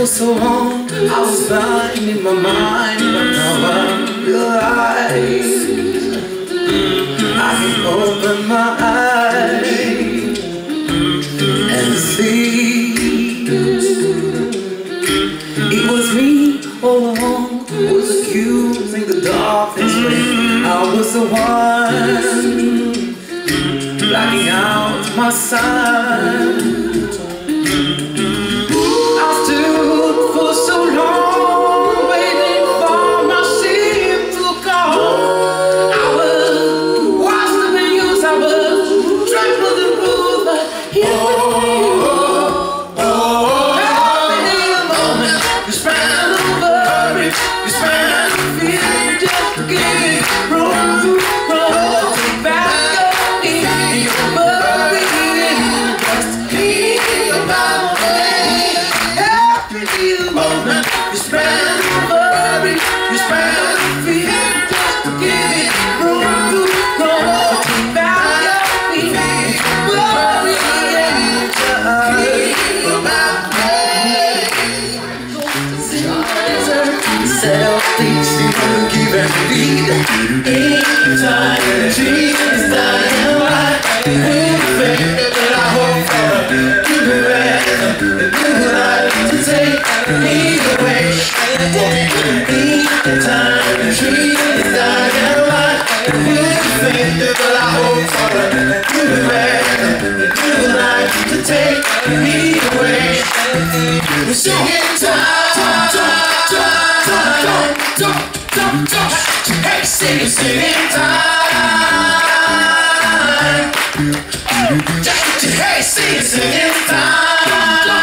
so long I was blind in my mind, but now I realize I can open my eyes and see it was me all along who was accusing the darkness when I was the one blacking out my sun. We're singing time, hey, singing time. Hey, singing time.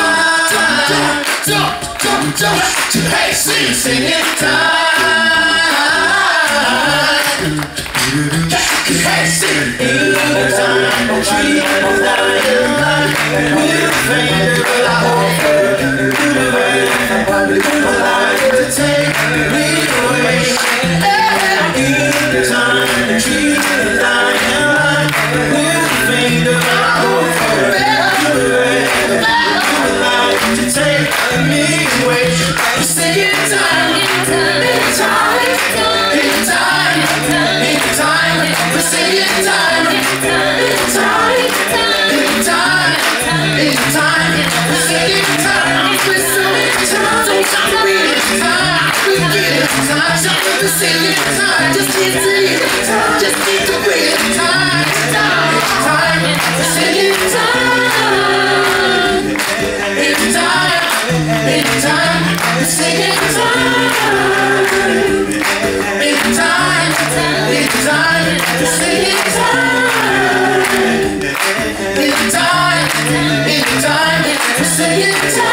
Hey, singing time. Hey, singing Say it.